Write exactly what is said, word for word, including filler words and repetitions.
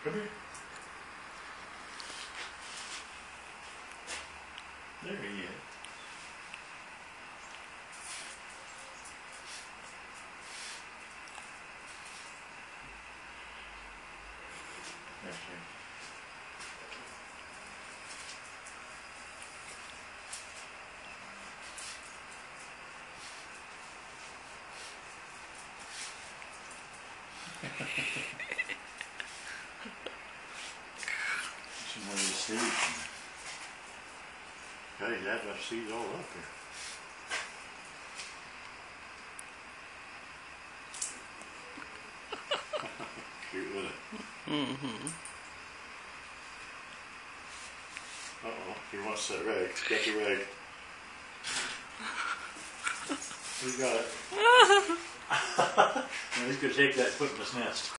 Come here. There he is. There she is. She's one of these seeds. Hey, that got seeds all up here. Cute, isn't it? Mm-hmm. Uh-oh, he wants that rag. Get the rag. He's got it. Now he's going to take that and put it in his nest.